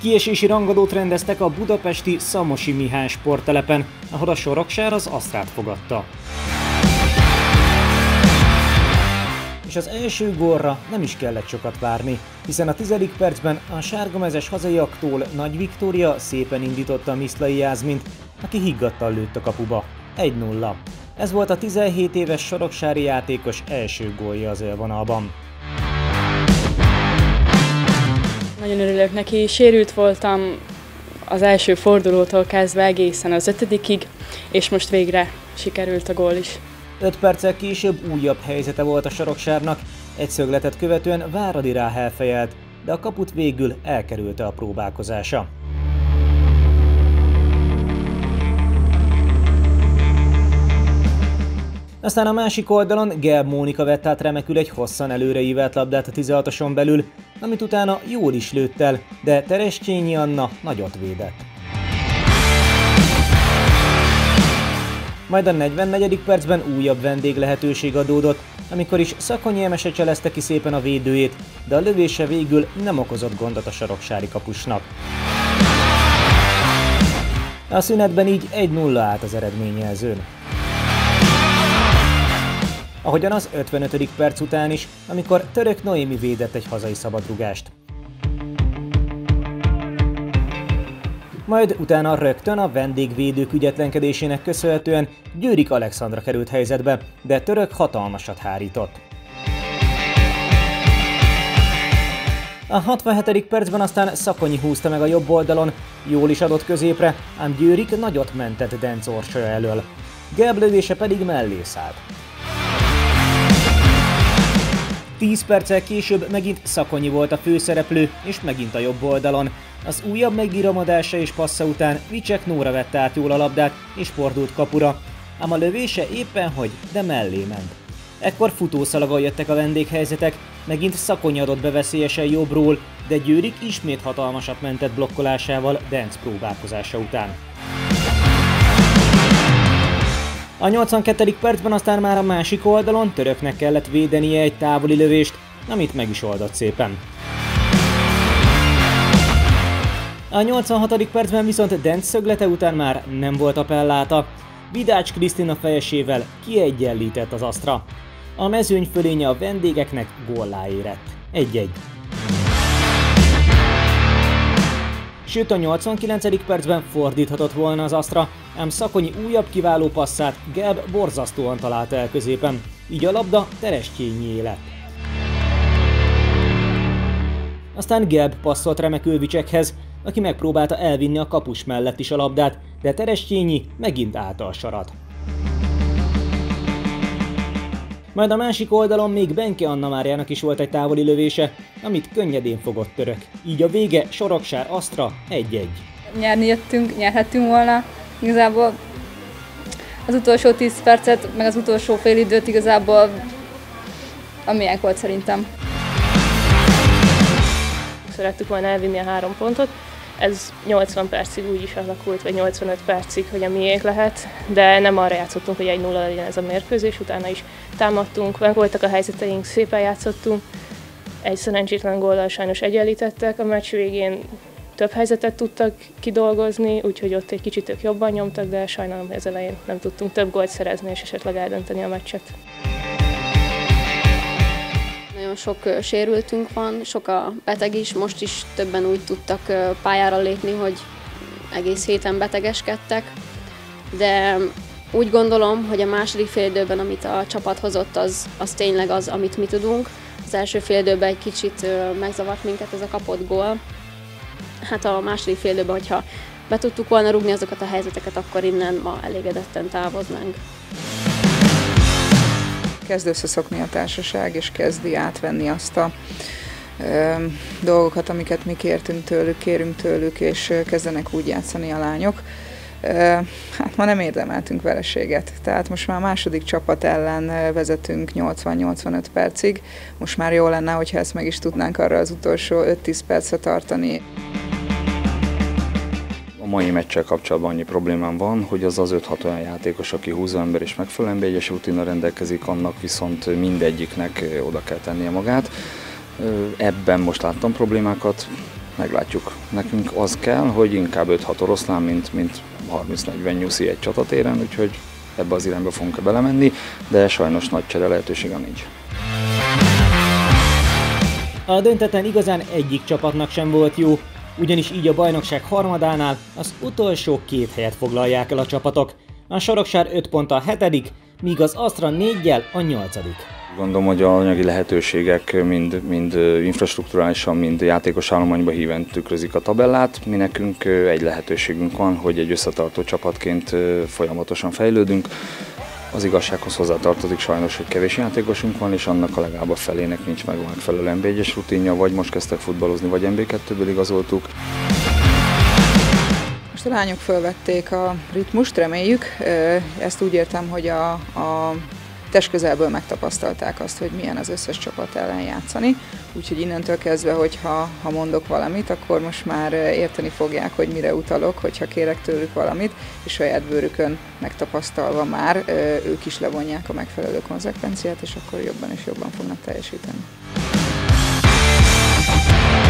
Kiesési rangadót rendeztek a budapesti Szamosi Mihály sporttelepen, ahol a Sorokság az Asztrát fogadta. És az első gólra nem is kellett sokat várni, hiszen a 10. percben a sárgamezes hazaiaktól Nagy Viktória szépen indította Miszlai Jászmint, aki higgadtan lőtt a kapuba. 1-0. Ez volt a 17 éves soroksári játékos első gólja az élvonalban. Nagyon örülök neki, sérült voltam az első fordulótól kezdve egészen az 5-ig, és most végre sikerült a gól is. 5 perccel később újabb helyzete volt a Soroksárnak, egy szögletet követően Váradi Ráhel fejelt, de a kaput végül elkerülte a próbálkozása. Aztán a másik oldalon Gelb Mónika vett át remekül egy hosszan előreívelt labdát a 16-oson belül, amit utána jól is lőtt el, de Terescsényi Anna nagyot védett. Majd a 44. percben újabb vendéglehetőség adódott, amikor is Szakonyi Emese cselezte ki szépen a védőjét, de a lövése végül nem okozott gondot a soroksári kapusnak. A szünetben így 1-0 állt az eredményjelzőn. Ahogyan az 55. perc után is, amikor Török Noémi védett egy hazai szabadrugást. Majd utána rögtön a vendégvédők ügyetlenkedésének köszönhetően Győrik Alexandra került helyzetbe, de Török hatalmasat hárított. A 67. percben aztán Szakonyi húzta meg a jobb oldalon, jól is adott középre, ám Győrik nagyot mentett Denc Orsolya elől. Gelb lövése pedig mellé szállt. 10 perccel később megint Szakonyi volt a főszereplő, és megint a jobb oldalon. Az újabb megíramodása és passza után Vicsek Nóra vette át jól a labdát és fordult kapura, ám a lövése éppen hogy, de mellé ment. Ekkor futószalagon jöttek a vendéghelyzetek, megint Szakonyi adott be veszélyesen jobbról, de Győrik ismét hatalmasat mentett blokkolásával Denc próbálkozása után. A 82. percben aztán már a másik oldalon Töröknek kellett védenie egy távoli lövést, amit meg is oldott szépen. A 86. percben viszont Denc szöglete után már nem volt appelláta. Vidács Krisztina fejesével kiegyenlített az Asztra. A mezőny fölénye a vendégeknek góllá érett. 1-1. Sőt, a 89. percben fordíthatott volna az Asztra, ám Szakonyi újabb kiváló passzát Gelb borzasztóan találta el középen, így a labda Terescsényié lett. Aztán Gelb passzolt remekül Vicsekhez, aki megpróbálta elvinni a kapus mellett is a labdát, de Terescsényi megint állta a sarat. Majd a másik oldalon még Benke Anna Máriának is volt egy távoli lövése, amit könnyedén fogott Török. Így a vége Sorokság Asztra 1-1. Nyerni jöttünk, nyerhettünk volna. Igazából az utolsó 10 percet, meg az utolsó fél időt igazából amilyen volt szerintem. Szerettük volna elvinni a 3 pontot. Ez 80 percig úgy is alakult, vagy 85 percig, hogy a miénk lehet, de nem arra játszottunk, hogy 1-0 legyen ez a mérkőzés, utána is támadtunk, meg voltak a helyzeteink, szépen játszottunk. Egy szerencsétlen góllal sajnos egyenlítettek, a meccs végén több helyzetet tudtak kidolgozni, úgyhogy ott egy kicsit ők jobban nyomtak, de sajnálom, hogy az elején nem tudtunk több gólt szerezni és esetleg eldönteni a meccset. Nagyon sok sérültünk van, sok a beteg is, most is többen úgy tudtak pályára lépni, hogy egész héten betegeskedtek, de úgy gondolom, hogy a második félidőben, amit a csapat hozott, az tényleg az, amit mi tudunk. Az első félidőben egy kicsit megzavart minket ez a kapott gól. Hát a második félidőben, hogyha be tudtuk volna rúgni azokat a helyzeteket, akkor innen ma elégedetten távoznánk. Kezd összeszokni a társaság, és kezdi átvenni azt a dolgokat, amiket mi kérünk tőlük, és kezdenek úgy játszani a lányok. Hát ma nem érdemeltünk vereséget, tehát most már a második csapat ellen vezetünk 80-85 percig. Most már jó lenne, hogyha ezt meg is tudnánk arra az utolsó 5-10 percre tartani. A mai meccsel kapcsolatban annyi problémám van, hogy az 5-6 olyan játékos, aki húzóember és megfelelően beegyes rutinnal rendelkezik, annak viszont mindegyiknek oda kell tennie magát. Ebben most láttam problémákat, meglátjuk. Nekünk az kell, hogy inkább 5-6 oroszlán, mint 30-40 nyuszi egy csatatéren, úgyhogy ebbe az irányba fogunk belemenni, de sajnos nagy csere lehetősége nincs. A döntetlen igazán egyik csapatnak sem volt jó, ugyanis így a bajnokság harmadánál az utolsó 2 helyet foglalják el a csapatok. A Soroksár 5 ponttal 7., míg az Asztra 4-jel a 8. Gondolom, hogy a anyagi lehetőségek mind infrastrukturálisan, mind játékos állományba híven tükrözik a tabellát. Mi nekünk egy lehetőségünk van, hogy egy összetartó csapatként folyamatosan fejlődünk. Az igazsághoz hozzátartozik sajnos, hogy kevés játékosunk van, és annak a legalább a felének nincs meg a megfelelő NB1-es rutinja, vagy most kezdtek futballozni, vagy NB2-ből igazoltuk. Most a lányok fölvették a ritmust, reméljük. Ezt úgy értem, hogy a testközelből megtapasztalták azt, hogy milyen az összes csapat ellen játszani. Úgyhogy innentől kezdve, hogyha mondok valamit, akkor most már érteni fogják, hogy mire utalok, hogyha kérek tőlük valamit, és saját bőrükön megtapasztalva már ők is levonják a megfelelő konzekvenciát, és akkor jobban és jobban fognak teljesíteni.